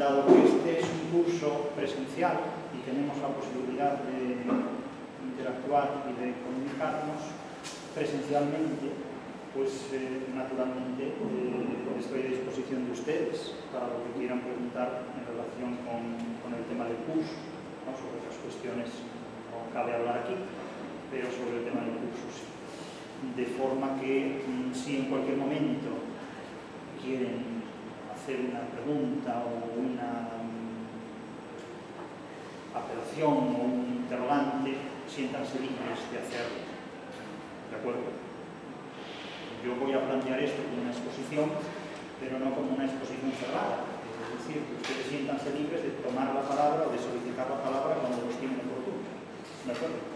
dado que este es un curso presencial y tenemos la posibilidad de interactuar y de comunicarnos presencialmente, pues naturalmente estoy a disposición de ustedes para lo que quieran preguntar en relación con el tema del curso, ¿no? Sobre otras cuestiones no cabe hablar aquí, pero sobre el tema del curso sí. De forma que si en cualquier momento quieren hacer una pregunta o una apelación o un interrogante, siéntanse libres de hacerlo. ¿De acuerdo? Yo voy a plantear esto como una exposición, pero no como una exposición cerrada. Es decir, que ustedes siéntanse libres de tomar la palabra o de solicitar la palabra cuando los tienen oportunos. ¿De acuerdo?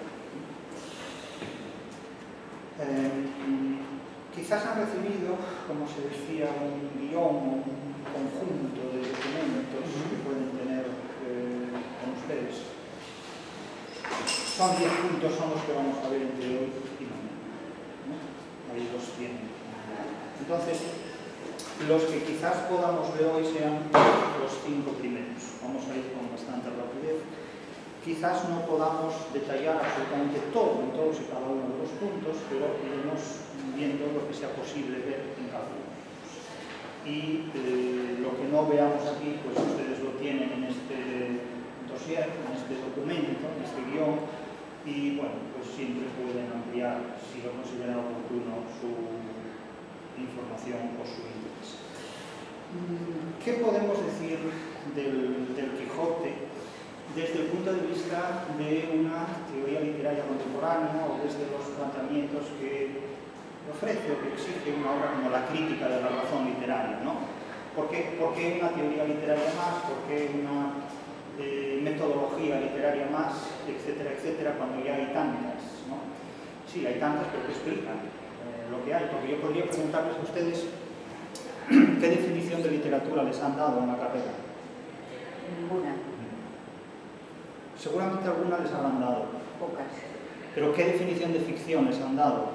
Quizás han recibido, como se decía, un guión o un conjunto de documentos que pueden tener con ustedes. Son 10 puntos, son los que vamos a ver entre hoy y mañana, ¿no? Ahí los tienen. Entonces, los que quizás podamos ver hoy sean los 5 primeros. Vamos a ir con bastante rapidez. Quizás no podamos detallar absolutamente todo en todos y cada uno de los puntos, pero iremos viendo lo que sea posible ver en cada uno. Y lo que no veamos aquí, pues ustedes lo tienen en este dossier, en este documento, en este guión, y bueno, pues siempre pueden ampliar, si lo consideran oportuno, su información o su interés. ¿Qué podemos decir del Quijote desde el punto de vista de una teoría literaria contemporánea o desde los planteamientos que ofrece o que exige una obra como la crítica de la razón literaria, ¿no? ¿Por qué una teoría literaria más? ¿Por qué una metodología literaria más? Etcétera, etcétera, cuando ya hay tantas, ¿no? Sí, hay tantas, pero que explican lo que hay. Porque yo podría preguntarles a ustedes qué definición de literatura les han dado en la carrera. Ninguna. Seguramente alguna les habrán dado. Pocas. Pero ¿qué definición de ficción les han dado?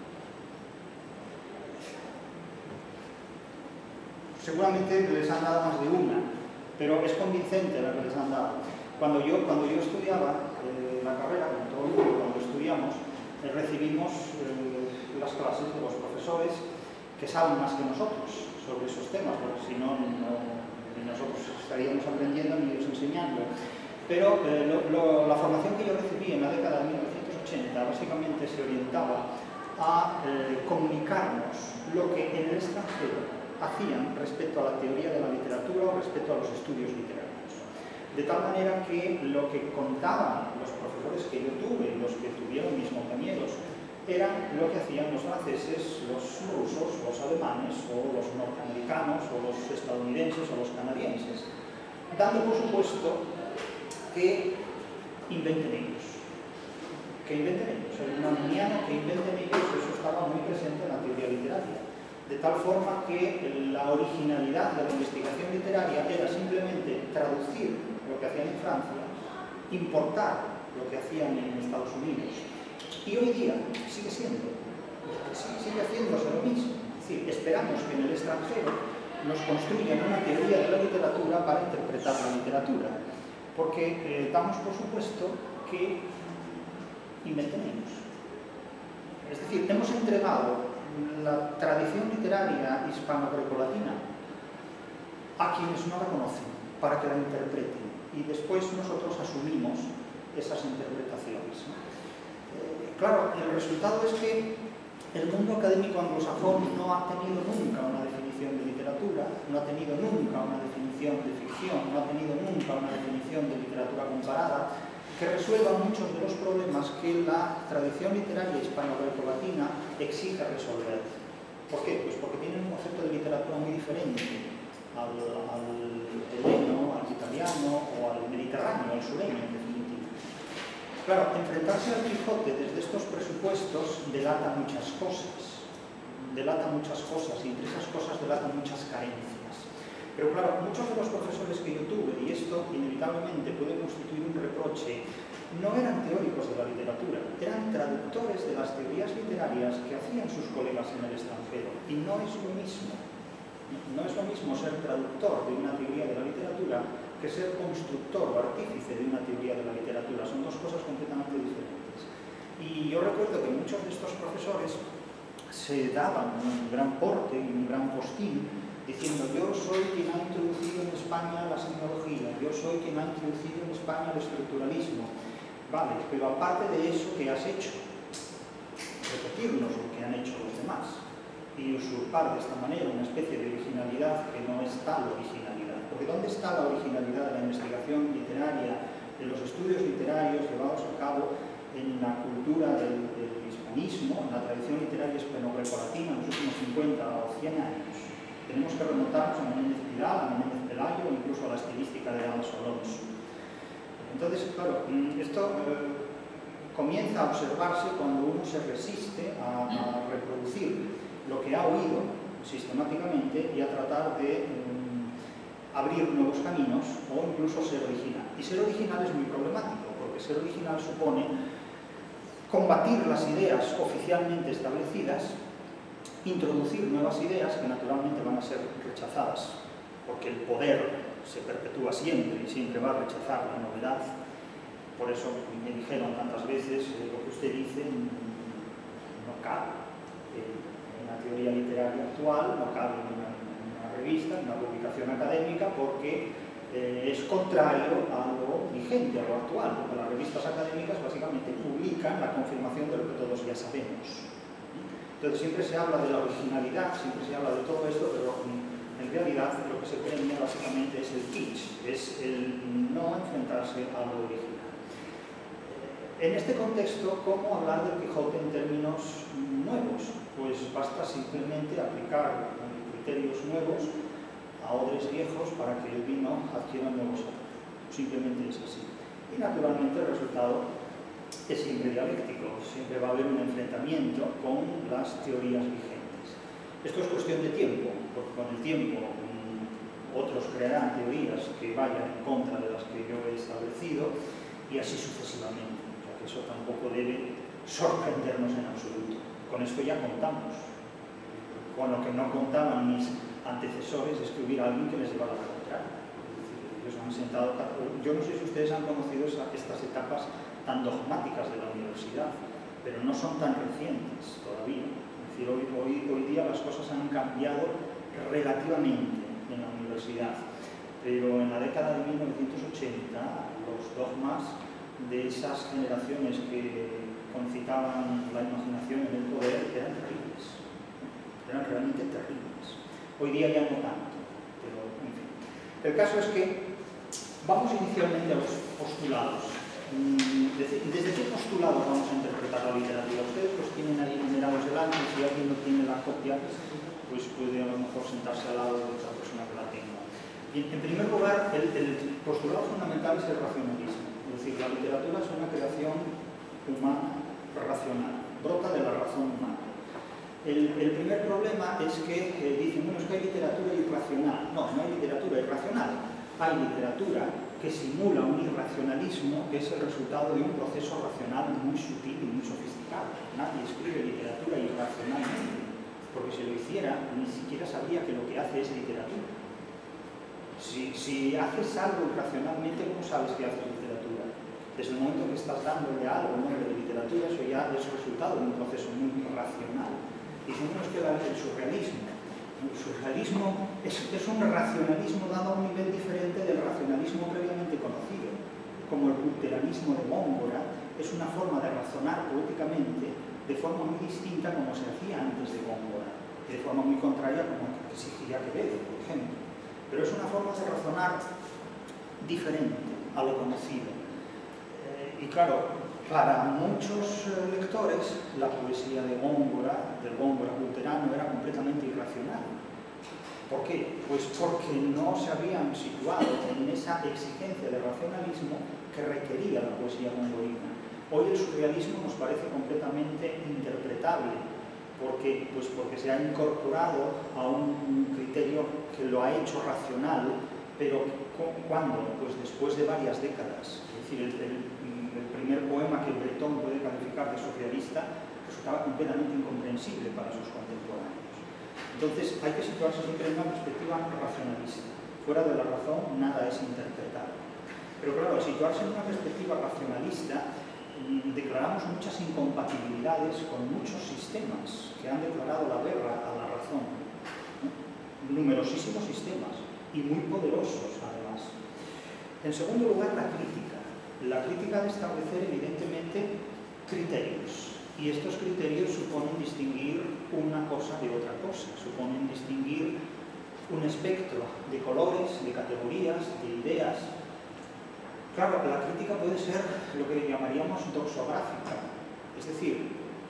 Seguramente les han dado más de una, pero es convincente la que les han dado. Cuando yo estudiaba la carrera, como todo el mundo, cuando estudiamos, recibimos las clases de los profesores que saben más que nosotros sobre esos temas, porque si no, nosotros estaríamos aprendiendo ni ellos enseñando. Pero la formación que yo recibí en la década de 1980 básicamente se orientaba a comunicarnos lo que en el extranjero hacían respecto a la teoría de la literatura o respecto a los estudios literarios. De tal manera que lo que contaban los profesores que yo tuve y los que tuvieron mis compañeros era lo que hacían los franceses, los rusos, los alemanes o los norteamericanos o los estadounidenses o los canadienses, dando por supuesto que inventen ellos. Que inventen ellos. El manumiano que inventen ellos, eso estaba muy presente en la teoría literaria. De tal forma que la originalidad de la investigación literaria era simplemente traducir lo que hacían en Francia, importar lo que hacían en Estados Unidos. Y hoy día sigue haciéndose lo mismo. Es decir, esperamos que en el extranjero nos construyan una teoría de la literatura para interpretar la literatura. Porque damos por supuesto que inventen ellos. Es decir, hemos entregado la tradición literaria hispano-grecolatina a quienes no la conocen, para que la interpreten, y después nosotros asumimos esas interpretaciones, ¿no? Claro, el resultado es que el mundo académico anglosajón no ha tenido nunca una definición de literatura, no ha tenido nunca una definición de ficción, no ha tenido nunca una definición de literatura comparada, que resuelva muchos de los problemas que la tradición literaria hispano-grecolatina exige resolver. ¿Por qué? Pues porque tienen un concepto de literatura muy diferente al heleno, al italiano o al mediterráneo, al sureño, en definitiva. Claro, enfrentarse al Quijote desde estos presupuestos delata muchas cosas, y entre esas cosas delatan muchas carencias. Pero claro, muchos de los profesores que yo tuve, y esto inevitablemente puede constituir un reproche, no eran teóricos de la literatura, eran traductores de las teorías literarias que hacían sus colegas en el extranjero. Y no es lo mismo. No es lo mismo ser traductor de una teoría de la literatura que ser constructor o artífice de una teoría de la literatura. Son dos cosas completamente diferentes. Y yo recuerdo que muchos de estos profesores se daban un gran porte y un gran postín diciendo: yo soy quien ha introducido en España la semiología, yo soy quien ha introducido en España el estructuralismo. Vale, pero aparte de eso, ¿qué has hecho? Repetirnos lo que han hecho los demás y usurpar de esta manera una especie de originalidad que no es tal originalidad. Porque ¿dónde está la originalidad de la investigación literaria, de los estudios literarios llevados a cabo en la cultura del hispanismo, en la tradición literaria hispano-grecolatina en los últimos 50 o 100 años? Tenemos que remontarnos a Menéndez Pidal, a Menéndez Pelayo o incluso a la estilística de Alonso Alonso. Entonces, claro, esto comienza a observarse cuando uno se resiste a reproducir lo que ha oído sistemáticamente y a tratar de abrir nuevos caminos o incluso ser original. Y ser original es muy problemático, porque ser original supone combatir las ideas oficialmente establecidas, introducir nuevas ideas que naturalmente van a ser rechazadas, porque el poder se perpetúa siempre y siempre va a rechazar la novedad. Por eso me dijeron tantas veces: lo que usted dice no cabe en la teoría literaria actual, no cabe en una revista, en una publicación académica, porque es contrario a lo vigente, a lo actual, porque las revistas académicas básicamente publican la confirmación de lo que todos ya sabemos. Entonces siempre se habla de la originalidad, siempre se habla de todo esto, pero en realidad lo que se premia básicamente es el kitsch, es el no enfrentarse a lo original. En este contexto, ¿cómo hablar del Quijote en términos nuevos? Pues basta simplemente aplicar criterios nuevos a odres viejos para que el vino adquiera nuevos sabores. Simplemente es así. Y naturalmente el resultado es siempre dialéctico, siempre va a haber un enfrentamiento con las teorías vigentes. Esto es cuestión de tiempo, porque con el tiempo otros crearán teorías que vayan en contra de las que yo he establecido y así sucesivamente. O sea que eso tampoco debe sorprendernos en absoluto. Con esto ya contamos. Con lo que no contaban mis antecesores es que hubiera alguien que les llevara la contraria. Ellos han sentado... Yo no sé si ustedes han conocido estas etapas tan dogmáticas de la universidad, pero no son tan recientes todavía. Es decir, hoy día las cosas han cambiado relativamente en la universidad, pero en la década de 1980 los dogmas de esas generaciones que concitaban la imaginación en el poder eran terribles, eran realmente terribles. Hoy día ya no tanto, pero en fin. El caso es que vamos inicialmente a los postulados. ¿Desde qué postulados vamos a interpretar la literatura? Ustedes los tienen ahí numerados delante, si alguien no tiene la copia, pues puede a lo mejor sentarse al lado de otra persona que la tenga. Bien, en primer lugar, el postulado fundamental es el racionalismo. Es decir, la literatura es una creación humana racional, brota de la razón humana. El primer problema es que dicen, bueno, es que hay literatura irracional. No, no hay literatura irracional. Hay literatura que simula un irracionalismo que es el resultado de un proceso racional muy sutil y muy sofisticado. Nadie escribe literatura irracionalmente, porque si lo hiciera, ni siquiera sabría que lo que hace es literatura. Si haces algo irracionalmente, ¿cómo sabes que haces literatura? Desde el momento que estás dándole algo un nombre de literatura, eso ya es resultado de un proceso muy racional. Y si no es que el surrealismo es un racionalismo dado a un nivel diferente del racionalismo previamente conocido. Como el culteranismo de Góngora, es una forma de razonar poéticamente de forma muy distinta como se hacía antes de Góngora, y de forma muy contraria como que exigía Quevedo, por ejemplo. Pero es una forma de razonar diferente a lo conocido. Y claro, para muchos lectores, la poesía de Góngora, del Góngora culterano, era completamente irracional. ¿Por qué? Pues porque no se habían situado en esa exigencia de racionalismo que requería la poesía gongorina. Hoy el surrealismo nos parece completamente interpretable, porque se ha incorporado a un criterio que lo ha hecho racional, pero ¿cuándo? Pues después de varias décadas. Es decir, el primer poema que Breton puede calificar de surrealista resultaba completamente incomprensible para sus contemporáneos. Entonces hay que situarse siempre en una perspectiva racionalista. Fuera de la razón nada es interpretable. Pero claro, al situarse en una perspectiva racionalista, declaramos muchas incompatibilidades con muchos sistemas que han declarado la guerra a la razón, ¿no? Numerosísimos sistemas y muy poderosos además. En segundo lugar, la crítica. La crítica de establecer evidentemente criterios, y estos criterios suponen distinguir una cosa de otra cosa, suponen distinguir un espectro de colores, de categorías, de ideas. Claro, la crítica puede ser lo que llamaríamos doxográfica, es decir,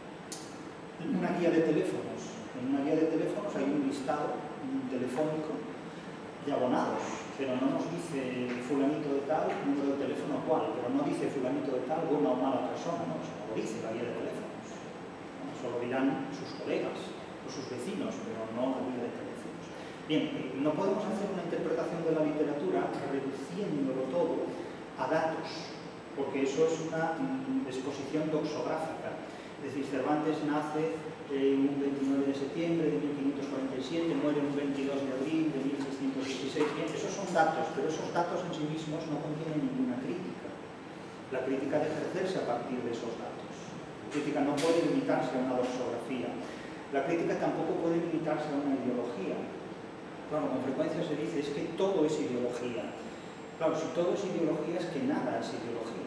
una guía de teléfonos. En una guía de teléfonos hay un listado telefónico de abonados, pero no nos dice fulanito de tal, número de teléfono cuál, pero no dice fulanito de tal, buena o mala persona, no, eso no lo dice la guía de teléfonos. Eso lo dirán sus colegas o sus vecinos, pero no la guía de teléfonos. Bien, no podemos hacer una interpretación de la literatura reduciéndolo todo a datos, porque eso es una exposición doxográfica. Es decir, Cervantes nace un 29 de septiembre de 1547, muere un 22 de abril de 1616. Bien, esos son datos, pero esos datos en sí mismos no contienen ninguna crítica. La crítica debe ejercerse a partir de esos datos. La crítica no puede limitarse a una doxografía. La crítica tampoco puede limitarse a una ideología. Claro, con frecuencia se dice es que todo es ideología. Claro, si todo es ideología es que nada es ideología.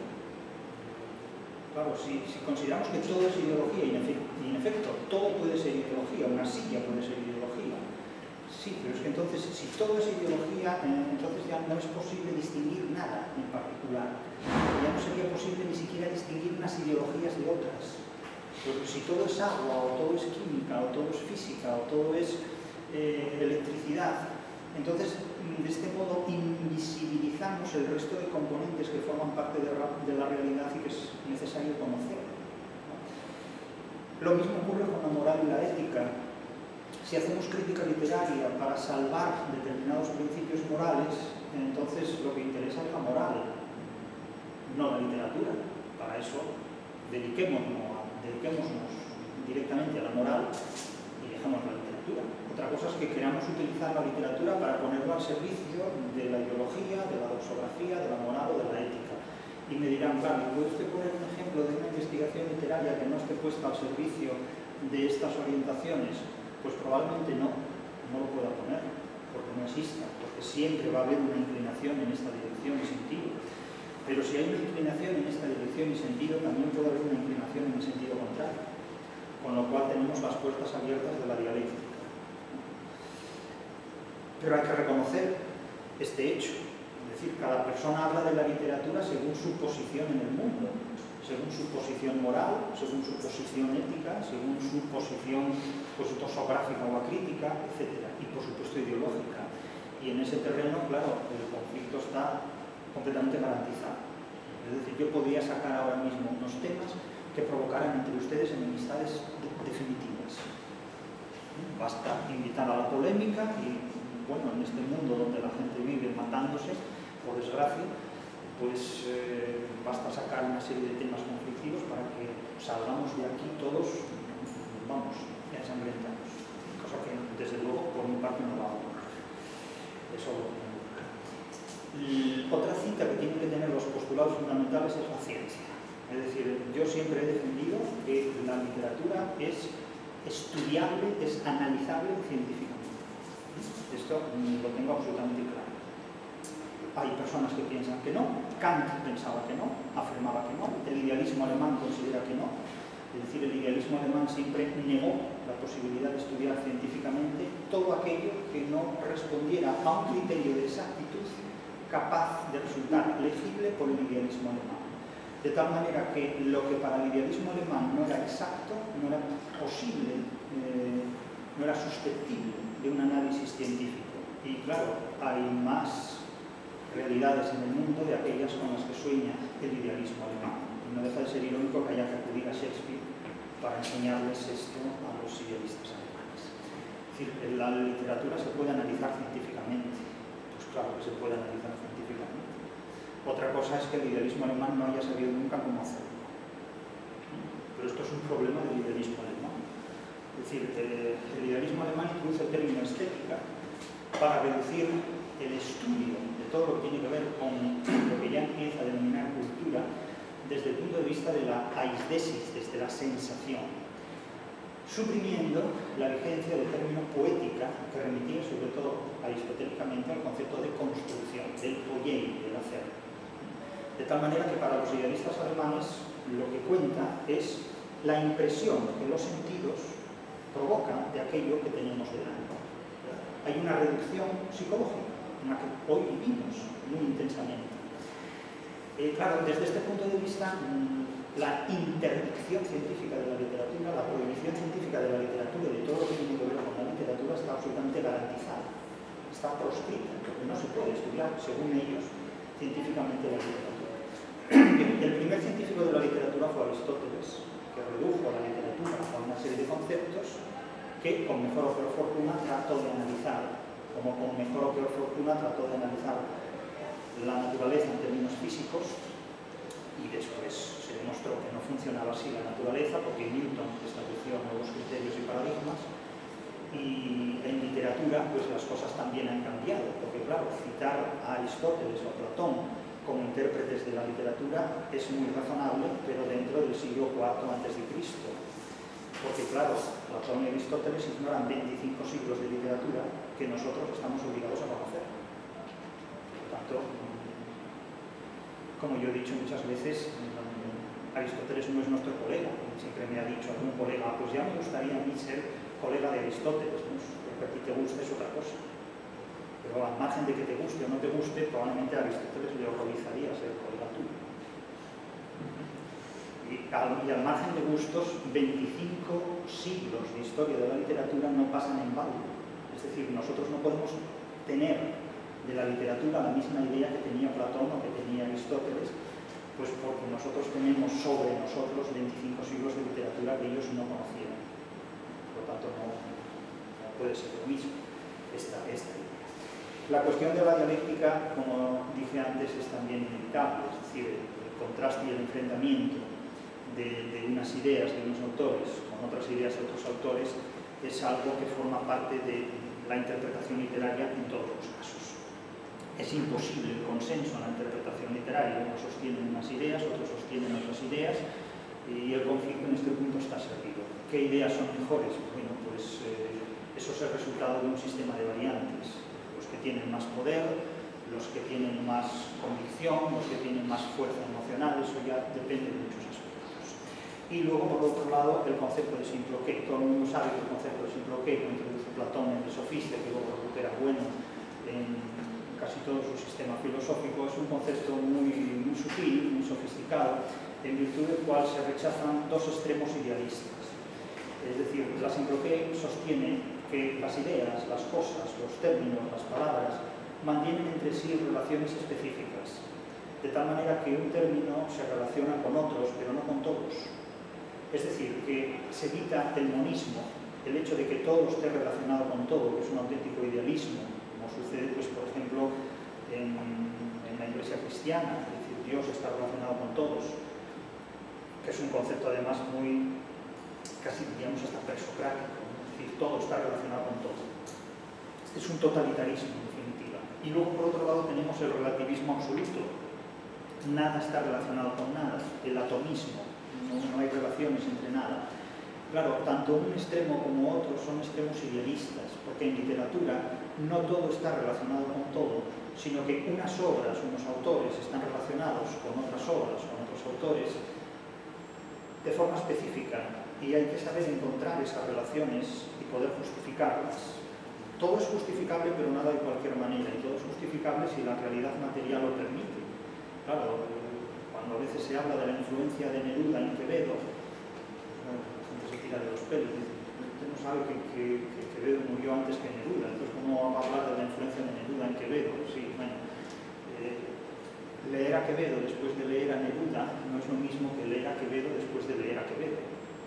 Claro, si consideramos que todo es ideología y en efecto todo puede ser ideología, una silla puede ser ideología. Sí, pero es que entonces si todo es ideología, entonces ya no es posible distinguir nada en particular. Ya no sería posible ni siquiera distinguir unas ideologías de otras. Porque si todo es agua, o todo es química, o todo es física, o todo es electricidad, entonces de este modo invisibilizamos el resto de componentes que forman parte de la realidad y que es necesario conocer, ¿no? Lo mismo ocurre con la moral y la ética. Si hacemos crítica literaria para salvar determinados principios morales, entonces lo que interesa es la moral, no la literatura. Para eso dediquémonos directamente a la moral y dejamos la literatura. Otra cosa es que queramos utilizar la literatura para ponerlo al servicio de la ideología, de la doxografía, de la moral o de la ética. Y me dirán, claro, ¿puede usted poner un ejemplo de una investigación literaria que no esté puesta al servicio de estas orientaciones? Pues probablemente no lo pueda poner, porque no exista, porque siempre va a haber una inclinación en esta dirección y sentido. Pero si hay una inclinación en esta dirección y sentido, también puede haber una inclinación en el sentido contrario, con lo cual tenemos las puertas abiertas de la dialéctica. Pero hay que reconocer este hecho, es decir, cada persona habla de la literatura según su posición en el mundo, según su posición moral, según su posición ética, según su posición doxográfica o acrítica, etc. Y por supuesto ideológica. Y en ese terreno, claro, el conflicto está completamente garantizado. Es decir, yo podría sacar ahora mismo unos temas que provocaran entre ustedes enemistades definitivas. Basta invitar a la polémica y, bueno, en este mundo donde la gente vive matándose, por desgracia, pues basta sacar una serie de temas conflictivos para que salgamos de aquí todos, vamos, ensangrentados. Cosa que, desde luego, por mi parte no va a ocurrir. Eso lo tengo claro. Otra cita que tienen que tener los postulados fundamentales es la ciencia. Es decir, yo siempre he defendido que la literatura es estudiable, es analizable científicamente. Esto lo tengo absolutamente claro. Hay personas que piensan que no, Kant pensaba que no, afirmaba que no, el idealismo alemán considera que no. Es decir, el idealismo alemán siempre negó la posibilidad de estudiar científicamente todo aquello que no respondiera a un criterio de exactitud capaz de resultar legible por el idealismo alemán. De tal manera que lo que para el idealismo alemán no era exacto, no era posible, no era susceptible de un análisis científico. Y claro, hay más realidades en el mundo de aquellas con las que sueña el idealismo alemán. Y no deja de ser irónico que haya que acudir a Shakespeare para enseñarles esto a los idealistas alemanes. Es decir, la literatura se puede analizar científicamente. Pues claro que se puede analizar científicamente. Otra cosa es que el idealismo alemán no haya sabido nunca cómo hacerlo. Pero esto es un problema del idealismo alemán. Es decir, el idealismo alemán introduce el término estética para reducir el estudio de todo lo que tiene que ver con lo que ya empieza a denominar cultura desde el punto de vista de la aidesis, desde la sensación, suprimiendo la vigencia del término poética que remitía sobre todo aristotélicamente al concepto de construcción, del poiein, del hacer. De tal manera que para los idealistas alemanes lo que cuenta es la impresión que los sentidos provocan de aquello que tenemos delante. Hay una reducción psicológica en la que hoy vivimos muy intensamente. Claro, desde este punto de vista, la interdicción científica de la literatura, la prohibición científica de la literatura y de todo lo que tiene que ver con la literatura está absolutamente garantizada, está proscrita, porque no se puede estudiar, según ellos, científicamente la literatura. El primer científico de la literatura fue Aristóteles, que redujo a la literatura a una serie de conceptos que, con mejor o peor fortuna, trató de analizar, como con mejor o peor fortuna trató de analizar la naturaleza en términos físicos, y después se demostró que no funcionaba así la naturaleza porque Newton estableció nuevos criterios y paradigmas, y en literatura pues las cosas también han cambiado, porque claro, citar a Aristóteles o a Platón como intérpretes de la literatura es muy razonable, pero dentro del siglo IV a.C., porque claro, Platón y Aristóteles ignoran 25 siglos de literatura que nosotros estamos obligados a conocer. Por tanto, como yo he dicho muchas veces, Aristóteles no es nuestro colega. Siempre me ha dicho algún colega, pues ya me gustaría a mí ser colega de Aristóteles, ¿no? Lo que a ti te gusta es otra cosa. Pero al margen de que te guste o no te guste, probablemente a Aristóteles le horrorizaría ser colega tuyo. Y al margen de gustos, 25 siglos de historia de la literatura no pasan en balde. Es decir, nosotros no podemos tener de la literatura la misma idea que tenía Platón o que tenía Aristóteles, pues porque nosotros tenemos sobre nosotros 25 siglos de literatura que ellos no conocieron. Por lo tanto, no puede ser lo mismo esta idea. La cuestión de la dialéctica, como dije antes, es también inevitable, es decir, el contraste y el enfrentamiento de unas ideas de unos autores con otras ideas de otros autores es algo que forma parte de la interpretación literaria en todos los casos. Es imposible el consenso en la interpretación literaria, unos sostienen unas ideas, otros sostienen otras ideas, y el conflicto en este punto está servido. ¿Qué ideas son mejores? Bueno, pues eso es el resultado de un sistema de variantes. Los que tienen más poder, los que tienen más convicción, los que tienen más fuerza emocional, eso ya depende de muchos aspectos. Y luego, por otro lado, el concepto de simploqué. Todo el mundo sabe que el concepto de simploqué lo introduce Platón en el Sofista, que luego recupera Bueno en casi todo su sistema filosófico. Es un concepto muy sutil, muy sofisticado, en virtud del cual se rechazan dos extremos idealistas. Es decir, la simploqué sostiene que las ideas, las cosas, los términos, las palabras, mantienen entre sí relaciones específicas, de tal manera que un término se relaciona con otros, pero no con todos. Es decir, que se evita el monismo, el hecho de que todo esté relacionado con todo, que es un auténtico idealismo, como sucede, pues, por ejemplo, en la Iglesia cristiana. Es decir, Dios está relacionado con todos, que es un concepto además muy, casi diríamos hasta presocrático, ¿no? Es decir, todo está relacionado con todo. Es un totalitarismo, en definitiva. Y luego, por otro lado, tenemos el relativismo absoluto. Nada está relacionado con nada, el atomismo, no hay relaciones entre nada. Claro, tanto un extremo como otro son extremos idealistas, porque en literatura no todo está relacionado con todo, sino que unas obras, unos autores están relacionados con otras obras, con otros autores, de forma específica, y hay que saber encontrar esas relaciones y poder justificarlas. Todo es justificable, pero nada de cualquier manera, y todo es justificable si la realidad material lo permite. Claro, cuando a veces se habla de la influencia de Neruda en Quevedo, se tira de los pelos, dice, usted no sabe que Quevedo murió antes que Neruda, entonces ¿cómo va a hablar de la influencia de Neruda en Quevedo? Sí, bueno, leer a Quevedo después de leer a Neruda no es lo mismo que leer a Quevedo después de leer a Quevedo.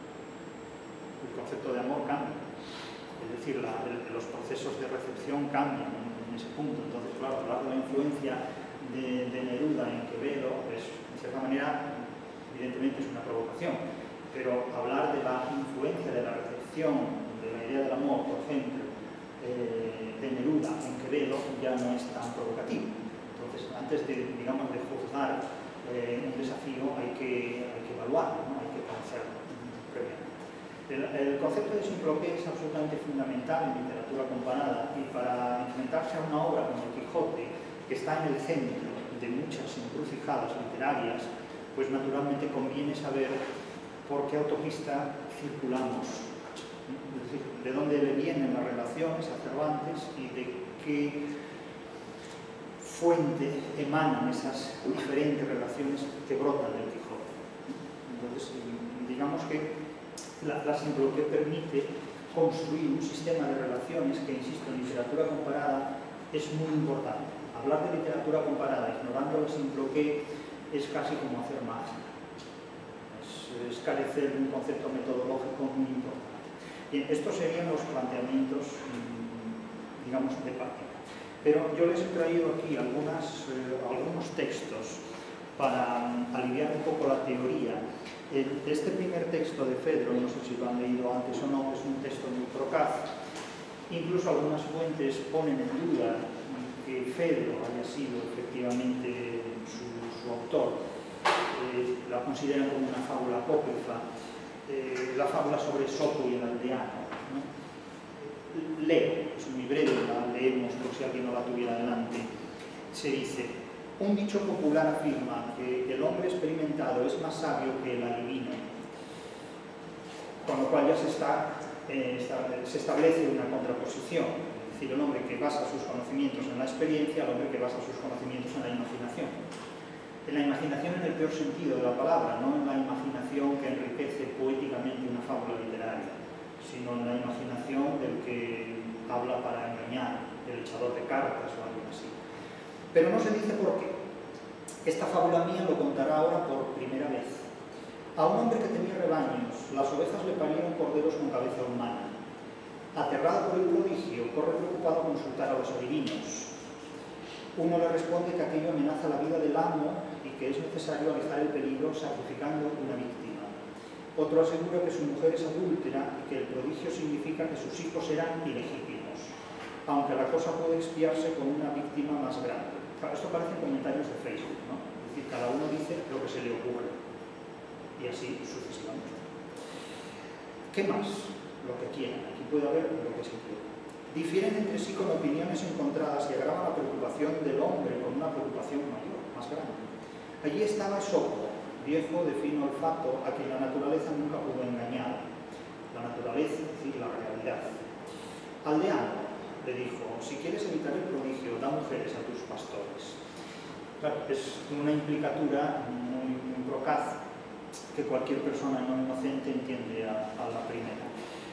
El concepto de amor cambia, es decir, los procesos de recepción cambian en ese punto. Entonces, claro, hablar de la influencia de Neruda en Quevedo es, en cierta manera, evidentemente es una provocación, pero hablar de la influencia de la recepción concepción de la idea del amor, por ejemplo, de Neruda en Quevedo, ya no es tan provocativo. Entonces, antes de, digamos, de juzgar un desafío, hay que evaluarlo, ¿no? Hay que conocerlo previamente. El concepto de simploqué es absolutamente fundamental en literatura comparada, y para enfrentarse a una obra como El Quijote, que está en el centro de muchas encrucijadas literarias, pues naturalmente conviene saber por qué autopista circulamos, es decir, de dónde le vienen las relaciones a Cervantes y de qué fuente emanan esas diferentes relaciones que brotan del Quijote. Entonces, digamos que la simploqué permite construir un sistema de relaciones que, insisto, en literatura comparada es muy importante. Hablar de literatura comparada ignorando la simploqué es casi como hacer magia. Es carecer de un concepto metodológico muy importante. Bien, estos serían los planteamientos, digamos, de partida. Pero yo les he traído aquí algunos textos para aliviar un poco la teoría. Este primer texto de Fedro, no sé si lo han leído antes o no, es un texto muy procaz. Incluso algunas fuentes ponen en duda que Fedro haya sido efectivamente su autor. La consideran como una fábula apócrifa, la fábula sobre Sopo y el aldeano, ¿no? Leo, es muy breve, la leemos por si alguien no la tuviera delante. Se dice: un dicho popular afirma que el hombre experimentado es más sabio que el adivino, con lo cual ya se establece una contraposición, es decir, el hombre que basa sus conocimientos en la experiencia al hombre que basa sus conocimientos en la imaginación. En la imaginación en el peor sentido de la palabra, no en la imaginación que enriquece poéticamente una fábula literaria, sino en la imaginación del que habla para engañar, el echador de cartas o algo así. Pero no se dice por qué. Esta fábula mía lo contará ahora por primera vez. A un hombre que tenía rebaños, las ovejas le parieron corderos con cabeza humana. Aterrado por el prodigio, corre preocupado a consultar a los adivinos. Uno le responde que aquello amenaza la vida del amo y que es necesario alejar el peligro sacrificando una víctima. Otro asegura que su mujer es adúltera y que el prodigio significa que sus hijos eran ilegítimos, aunque la cosa puede expiarse con una víctima más grande. Esto parecen comentarios de Facebook, ¿no? Es decir, cada uno dice lo que se le ocurre, y así sucesivamente. ¿Qué más? Lo que quieran. Aquí puede haber lo que se quiera. Difieren entre sí con opiniones encontradas y agravan la preocupación del hombre con una preocupación mayor, más grande. Allí estaba Esopo, viejo de fino olfato, a quien la naturaleza nunca pudo engañar. La naturaleza, es decir, la realidad. Aldeano, le dijo: si quieres evitar el prodigio, da mujeres a tus pastores. Claro, es una implicatura muy procaz que cualquier persona no inocente entiende a la primera.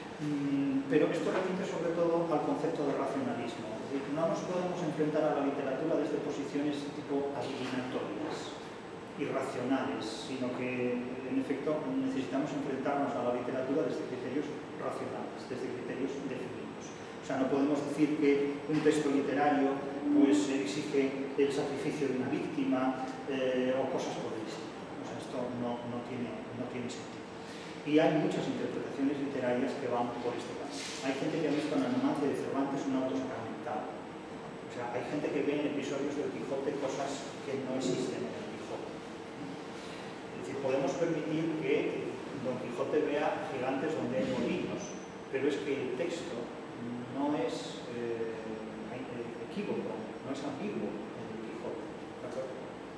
Pero esto remite sobre todo al concepto de racionalismo. Es decir, no nos podemos enfrentar a la literatura desde posiciones tipo adivinatorias, irracionales, sino que, en efecto, necesitamos enfrentarnos a la literatura desde criterios racionales, desde criterios definidos. O sea, no podemos decir que un texto literario pues, exige el sacrificio de una víctima o cosas por el estilo. O sea, esto no tiene sentido. Y hay muchas interpretaciones literarias que van por este camino. Hay gente que ha visto en la Numancia de Cervantes un auto sacramentado. O sea, hay gente que ve en episodios del Quijote cosas que no existen en el Quijote. Es decir, podemos permitir que Don Quijote vea gigantes donde hay molinos, pero es que el texto no es equívoco, no es ambiguo en el Quijote. ¿De acuerdo?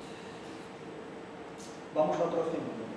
Vamos a otro ejemplo.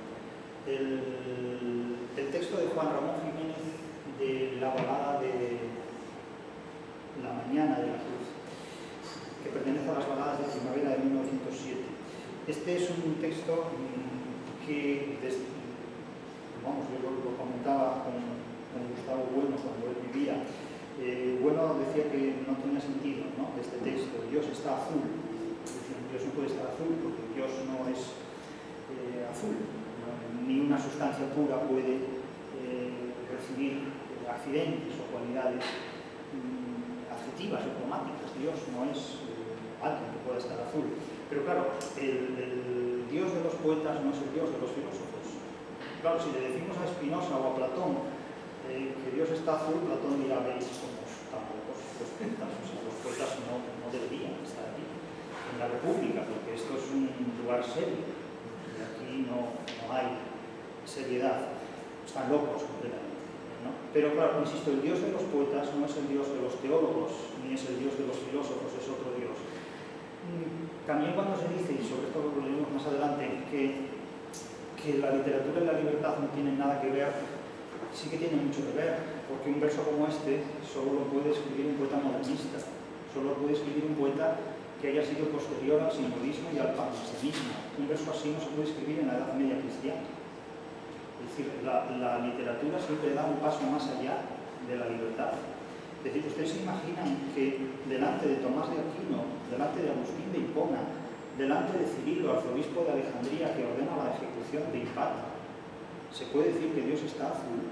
El texto de Juan Ramón Jiménez de la balada de La Mañana de la Cruz, que pertenece a las baladas de primavera de 1907. Este es un texto que, yo lo comentaba con Gustavo Bueno cuando él vivía. Bueno decía que no tenía sentido, ¿no?, este texto. Dios está azul. Es decir, Dios no puede estar azul porque Dios no es azul. Ni una sustancia pura puede recibir accidentes o cualidades adjetivas o cromáticas. Dios no es alguien que pueda estar azul. Pero claro, el Dios de los poetas no es el Dios de los filósofos. Claro, si le decimos a Spinoza o a Platón que Dios está azul, Platón dirá, veis, como tampoco los poetas no deberían estar aquí, en la República, porque esto es un lugar serio, y aquí no hay seriedad, están locos completamente, ¿no? Pero claro, insisto, el Dios de los poetas no es el Dios de los teólogos, ni es el Dios de los filósofos, es otro Dios. También cuando se dice, y sobre esto lo leemos más adelante, que la literatura y la libertad no tienen nada que ver, sí que tiene mucho que ver, porque un verso como este solo lo puede escribir un poeta modernista, solo lo puede escribir un poeta que haya sido posterior al simbolismo y al panenseísmo. Un verso así no se puede escribir en la Edad Media cristiana. Es decir, la literatura siempre da un paso más allá de la libertad. Es decir, ustedes se imaginan que delante de Tomás de Aquino, delante de Agustín de Hipona, delante de Cirilo, arzobispo de Alejandría, que ordena la ejecución de Hipata, ¿se puede decir que Dios está azul?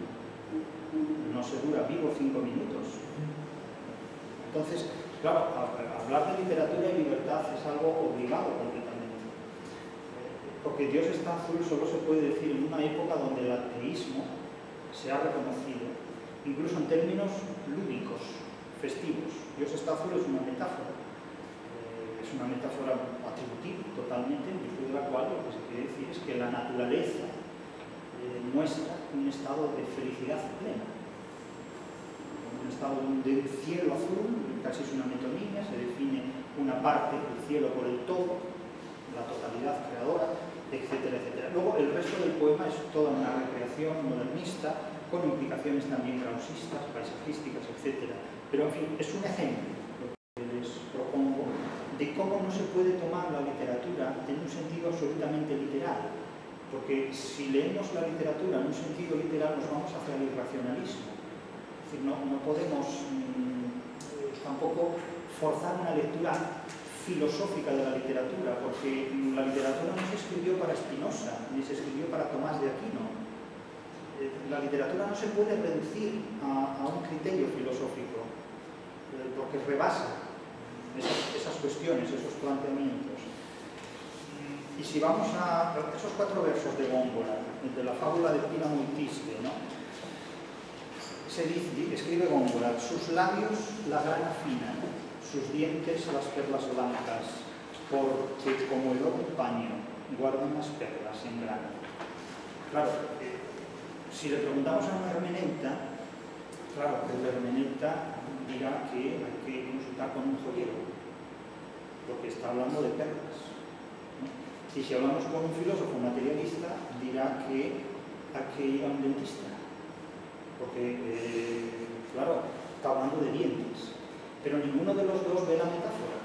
No se dura vivo 5 minutos. Entonces, claro, hablar de literatura y libertad es algo obligado completamente. Porque Dios está azul solo se puede decir en una época donde el ateísmo se ha reconocido, incluso en términos lúdicos, festivos. Dios está azul es una metáfora. Es una metáfora atributiva totalmente, en virtud de la cual lo que se quiere decir es que la naturaleza muestra un estado de felicidad plena. Un estado de un cielo azul, casi es una metonimia, se define una parte del cielo por el todo, la totalidad creadora, etcétera, etcétera. Luego el resto del poema es toda una recreación modernista, con implicaciones también krausistas, paisajísticas, etcétera. Pero en fin, es un ejemplo, lo que les propongo, de cómo no se puede tomar la literatura en un sentido absolutamente literal. Porque si leemos la literatura en un sentido literal nos vamos hacia el irracionalismo. Es decir, no podemos tampoco forzar una lectura filosófica de la literatura, porque la literatura no se escribió para Spinoza, ni se escribió para Tomás de Aquino. La literatura no se puede reducir a un criterio filosófico, porque rebasa esas cuestiones, esos planteamientos. Y si vamos a esos 4 versos de Góngora, de la fábula de Píramo y Tisbe, ¿no? Se dice, escribe Góngora, sus labios la grana fina, sus dientes las perlas blancas, porque como el oro paño guardan las perlas en grana. Claro, si le preguntamos a un hermeneuta, claro, el hermeneuta dirá que hay que consultar con un joyero, porque está hablando de perlas. Y si hablamos con un filósofo materialista, dirá que hay que ir a un dentista, porque, claro, está hablando de dientes, pero ninguno de los dos ve la metáfora.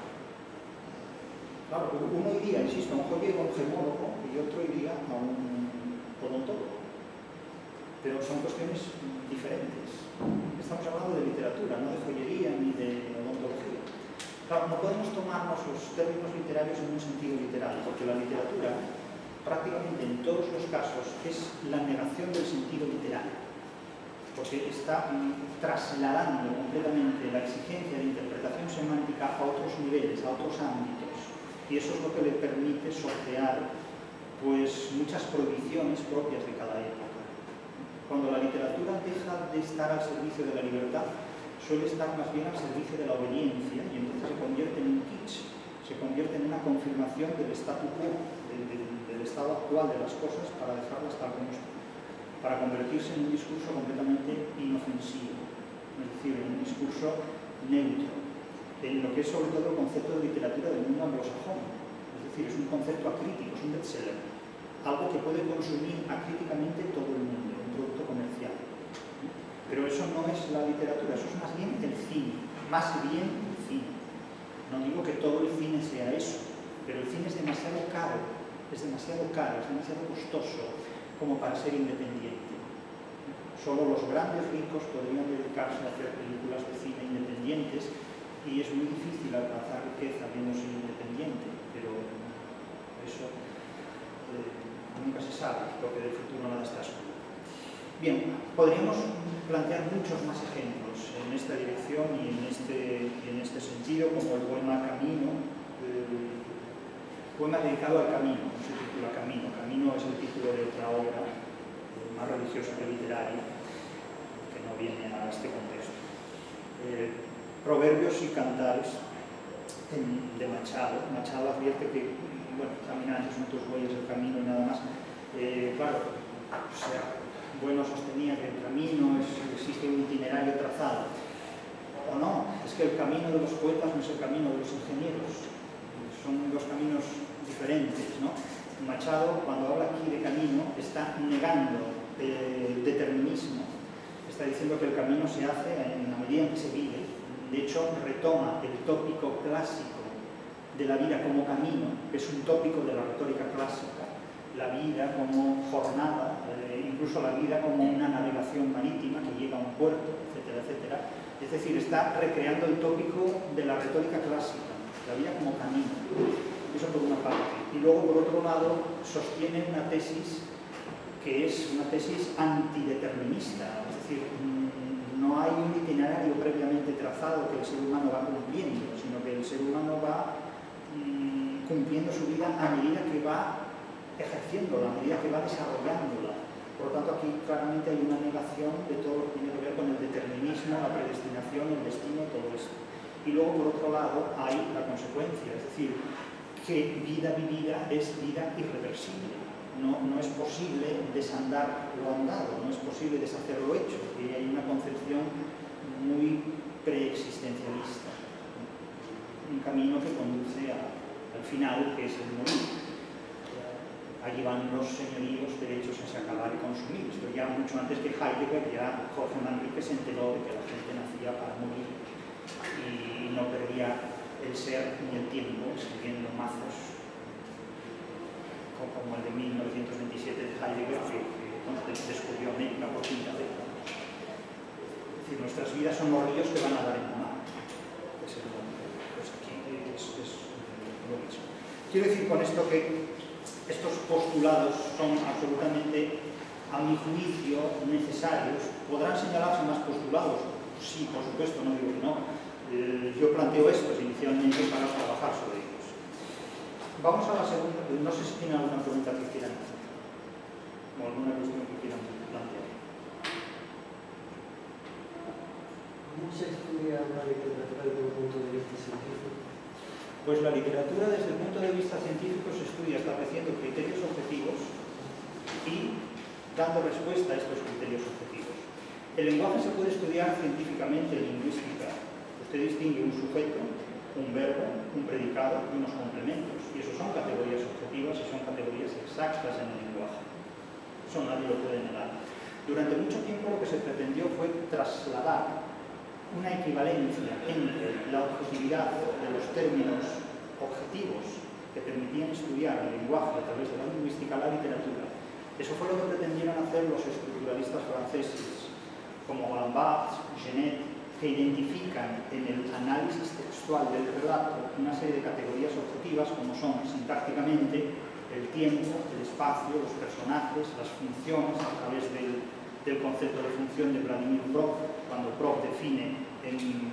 Claro, uno iría, insisto, a un joyero, a un gemólogo, y otro iría a un odontólogo. Pero son cuestiones diferentes. Estamos hablando de literatura, no de joyería ni de odontología. Claro, no podemos tomarnos los términos literarios en un sentido literal, porque la literatura, prácticamente en todos los casos, es la negación del sentido literal, porque está trasladando completamente la exigencia de interpretación semántica a otros niveles, a otros ámbitos, y eso es lo que le permite sortear pues, muchas prohibiciones propias de cada época. Cuando la literatura deja de estar al servicio de la libertad, suele estar más bien al servicio de la obediencia y entonces se convierte en un kitsch, se convierte en una confirmación del statu quo, del estado actual de las cosas para dejarlas tal como están, para convertirse en un discurso completamente inofensivo, es decir, en un discurso neutro, en lo que es sobre todo el concepto de literatura del mundo anglosajón, es decir, es un concepto acrítico, es un bestseller, algo que puede consumir acríticamente todo el mundo, un producto comercial. Pero eso no es la literatura, eso es más bien el cine, más bien el cine. No digo que todo el cine sea eso, pero el cine es demasiado caro, es demasiado costoso como para ser independiente. Solo los grandes ricos podrían dedicarse a hacer películas de cine independientes y es muy difícil alcanzar riqueza viendo ser independiente, pero eso nunca se sabe, porque del futuro nada está seguro. Bien, podríamos plantear muchos más ejemplos en esta dirección y en este sentido, como el poema Camino, poema dedicado al camino, se titula Camino. Camino es el título de otra obra más religiosa que literaria, que no viene a este contexto. Proverbios y cantares de Machado. Machado advierte que, bueno, caminantes son tus huellas del camino y nada más. Claro, o sea, Bueno sostenía que el camino existe un itinerario trazado. O no, es que el camino de los poetas no es el camino de los ingenieros. Son dos caminos diferentes, ¿no? Machado, cuando habla aquí de camino, está negando el determinismo. Está diciendo que el camino se hace en la medida en que se vive. De hecho, retoma el tópico clásico de la vida como camino, que es un tópico de la retórica clásica. La vida como jornada, incluso la vida como una navegación marítima que llega a un puerto, etcétera, etcétera. Es decir, está recreando el tópico de la retórica clásica, la vida como camino. Eso por una parte. Y luego, por otro lado, sostiene una tesis que es una tesis antideterminista. Es decir, no hay un itinerario previamente trazado que el ser humano va cumpliendo, sino que el ser humano va cumpliendo su vida a medida que va ejerciéndola, a medida que va desarrollándola. Por lo tanto, aquí claramente hay una negación de todo lo que tiene que ver con el determinismo, la predestinación, el destino, todo esto. Y luego, por otro lado, hay la consecuencia, es decir, que vida vivida es vida irreversible. No es posible desandar lo andado, no es posible deshacer lo hecho, y hay una concepción muy preexistencialista. Un camino que conduce al final, que es el morir. Allí van los señoríos derechos a acabar y consumir. Esto ya mucho antes que Heidegger, ya Jorge Manrique se enteró de que la gente nacía para morir y no perdía el ser ni el tiempo escribiendo mazos como el de 1927 de Heidegger, que descubrió América por quinta vez. Es decir, nuestras vidas son los ríos que van a dar en la mar. Pues aquí es lo mismo. Quiero decir con esto que estos postulados son absolutamente, a mi juicio, necesarios. ¿Podrán señalarse más postulados? Sí, por supuesto, no digo que no. Yo planteo estos inicialmente para trabajar sobre ellos. Vamos a la segunda. No sé si tienen alguna pregunta que quieran hacer o alguna cuestión que quieran plantear. ¿Cómo se estudia la literatura desde un punto de vista científico? Pues la literatura desde el punto de vista científico se estudia estableciendo criterios objetivos y dando respuesta a estos criterios objetivos. El lenguaje se puede estudiar científicamente en lingüística. Usted distingue un sujeto, un verbo, un predicado y unos complementos. Y eso son categorías objetivas y son categorías exactas en el lenguaje. Eso nadie lo puede negar. Durante mucho tiempo lo que se pretendió fue trasladar una equivalencia entre la objetividad de los términos objetivos que permitían estudiar el lenguaje a través de la lingüística a la literatura. Eso fue lo que pretendieron hacer los estructuralistas franceses, como Gambart, Genet, que identifican en el análisis textual del relato una serie de categorías objetivas, como son sintácticamente el tiempo, el espacio, los personajes, las funciones, a través del concepto de función de Vladimir Prof, cuando Prof define en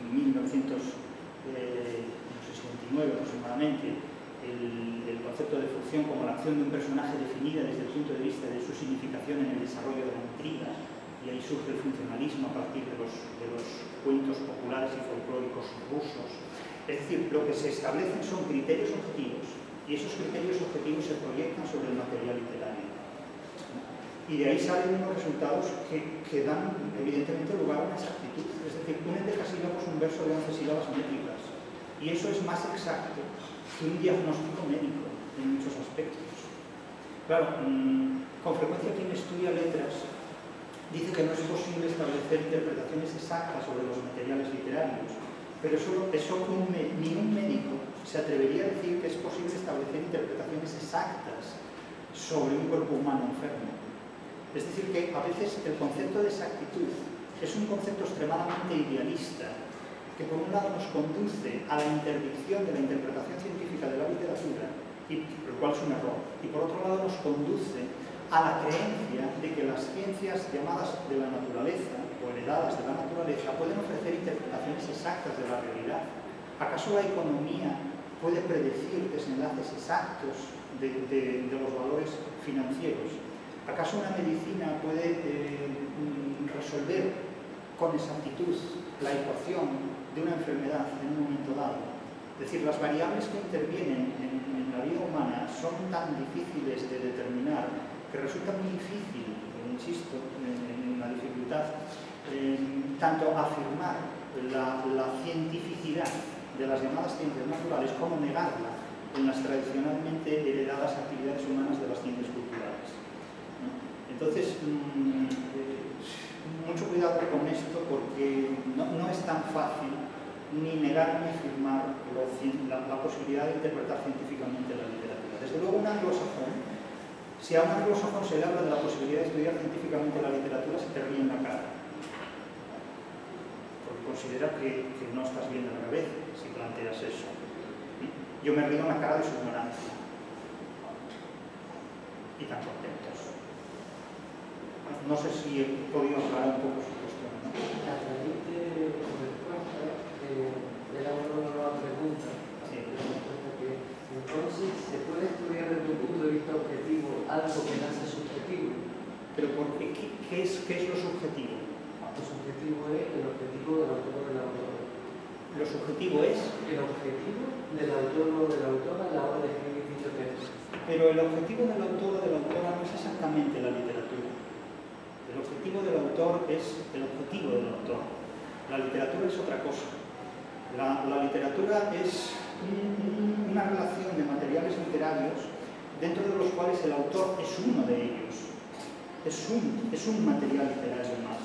1969 aproximadamente el concepto de función como la acción de un personaje definida desde el punto de vista de su significación en el desarrollo de la intriga, y ahí surge el funcionalismo a partir de los cuentos populares y folclóricos rusos. Es decir, lo que se establecen son criterios objetivos, y esos criterios objetivos se proyectan sobre el material literario. Y de ahí salen unos resultados que dan, evidentemente, lugar a una exactitud. Es decir, un endecasílabo es un verso de 11 sílabas métricas. Y eso es más exacto que un diagnóstico médico en muchos aspectos. Claro, con frecuencia quien estudia letras dice que no es posible establecer interpretaciones exactas sobre los materiales literarios. Pero ni un médico se atrevería a decir que es posible establecer interpretaciones exactas sobre un cuerpo humano enfermo. Es decir, que a veces el concepto de exactitud es un concepto extremadamente idealista, que por un lado nos conduce a la interdicción de la interpretación científica de la literatura, lo cual es un error, y por otro lado nos conduce a la creencia de que las ciencias llamadas de la naturaleza o heredadas de la naturaleza pueden ofrecer interpretaciones exactas de la realidad. ¿Acaso la economía puede predecir desenlaces exactos de los valores financieros? ¿Acaso una medicina puede resolver con exactitud la ecuación de una enfermedad en un momento dado. Es decir, las variables que intervienen en la vida humana son tan difíciles de determinar que resulta muy difícil, insisto, en la dificultad, tanto afirmar la cientificidad de las llamadas ciencias naturales como negarla en las tradicionalmente heredadas actividades humanas de las ciencias culturales, ¿no? Entonces, mucho cuidado con esto porque no es tan fácil ni negar ni afirmar la posibilidad de interpretar científicamente la literatura. Desde luego, un anglosajón, si a un anglosajón se le habla de la posibilidad de estudiar científicamente la literatura, se te ríe en la cara. Porque considera que no estás bien de la cabeza si planteas eso. Yo me río en la cara de su ignorancia. Y tan contentos. No sé si he podido aclarar un poco su cuestión, ¿no? A través de tu respuesta, era una nueva pregunta. Sí. Entonces, ¿se puede estudiar desde un punto de vista objetivo algo que nace subjetivo? Pero ¿qué es lo subjetivo? Lo subjetivo es el objetivo del autor o de la autora. Lo subjetivo es... El objetivo del autor o de la autora a la hora de escribir dicho texto. Pero el objetivo del autor o de la autora no es exactamente la literatura. El objetivo del autor es el objetivo del autor. La literatura es otra cosa. La literatura es una relación de materiales literarios dentro de los cuales el autor es uno de ellos. Es un material literario más.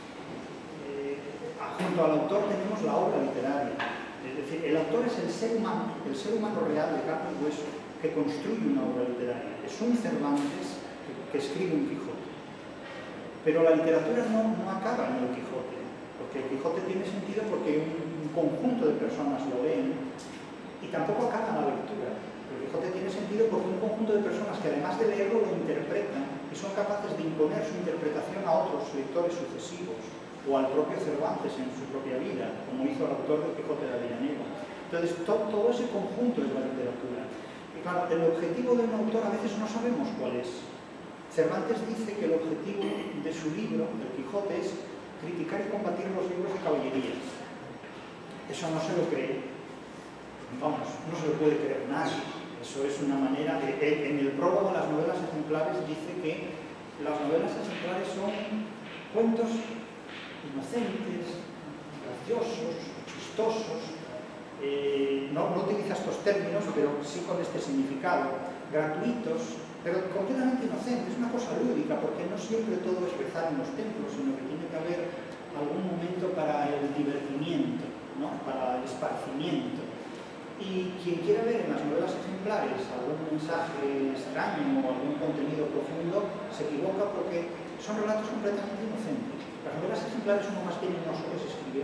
Junto al autor tenemos la obra literaria. Es decir, el autor es el ser humano real de carne y hueso que construye una obra literaria. Es un Cervantes que escribe un Quijote. Pero la literatura no acaba en el Quijote, porque el Quijote tiene sentido porque un conjunto de personas lo leen y tampoco acaba en la lectura. El Quijote tiene sentido porque un conjunto de personas que además de leerlo lo interpretan y son capaces de imponer su interpretación a otros lectores sucesivos o al propio Cervantes en su propia vida, como hizo el autor del Quijote de Avellaneda. Entonces, todo ese conjunto es la literatura. Y claro, el objetivo de un autor a veces no sabemos cuál es. Cervantes dice que el objetivo de su libro, del Quijote, es criticar y combatir los libros de caballerías. Eso no se lo cree. Vamos, no se lo puede creer nadie. Eso es una manera de... En el prólogo de las novelas ejemplares dice que las novelas ejemplares son cuentos inocentes, graciosos, chistosos, no utiliza estos términos, pero sí con este significado, gratuitos, pero completamente inocentes, una cosa lúdica, porque no siempre todo es rezar en los templos, sino que tiene que haber algún momento para el divertimiento, ¿no? Para el esparcimiento. Y quien quiera ver en las novelas ejemplares algún mensaje extraño o algún contenido profundo, se equivoca porque son relatos completamente inocentes. Las novelas ejemplares son lo más venenoso que se escribió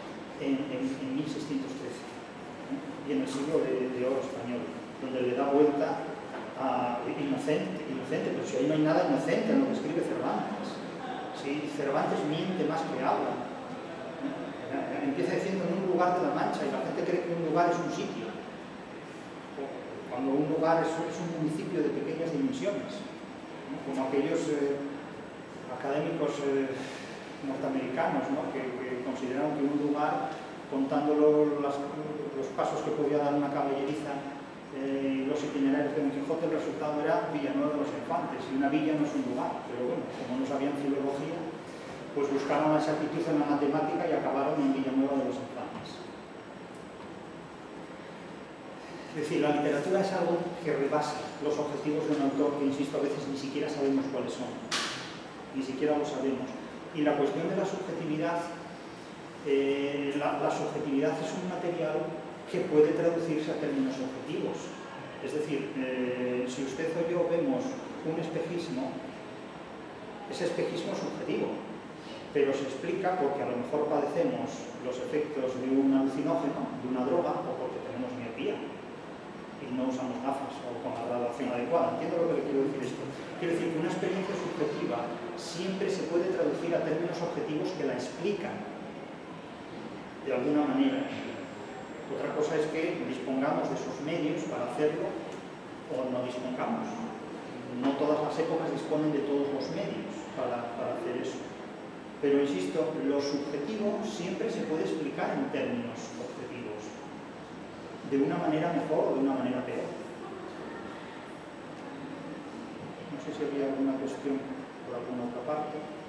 en 1613, ¿no? Y en el siglo de oro español, donde le da vuelta a inocente, pero si ahí no hay nada inocente en lo que escribe Cervantes. Si Cervantes miente más que habla, ¿no? Empieza diciendo en un lugar de la Mancha y la gente cree que un lugar es un sitio, cuando un lugar es un municipio de pequeñas dimensiones, ¿no? Como aquellos académicos norteamericanos, ¿no? que consideraron que un lugar, contando los pasos que podía dar una caballeriza, los itinerarios de Don Quijote, el resultado era Villanueva de los Infantes, y una villa no es un lugar, pero bueno, como no sabían filología, pues buscaron la exactitud en la matemática y acabaron en Villanueva de los Infantes. Es decir, la literatura es algo que rebasa los objetivos de un autor que, insisto, a veces ni siquiera sabemos cuáles son, ni siquiera lo sabemos. Y la cuestión de la subjetividad, la subjetividad es un material que puede traducirse a términos objetivos. Es decir, si usted o yo vemos un espejismo, ese espejismo es subjetivo, pero se explica porque a lo mejor padecemos los efectos de un alucinógeno, de una droga, o porque tenemos miopía y no usamos gafas o con la graduación adecuada. ¿Entiendo lo que le quiero decir esto? Quiero decir que una experiencia subjetiva siempre se puede traducir a términos objetivos que la explican de alguna manera. Otra cosa es que dispongamos de esos medios para hacerlo o no dispongamos. No todas las épocas disponen de todos los medios para hacer eso. Pero insisto, lo subjetivo siempre se puede explicar en términos objetivos, de una manera mejor o de una manera peor. No sé si habría alguna cuestión por alguna otra parte.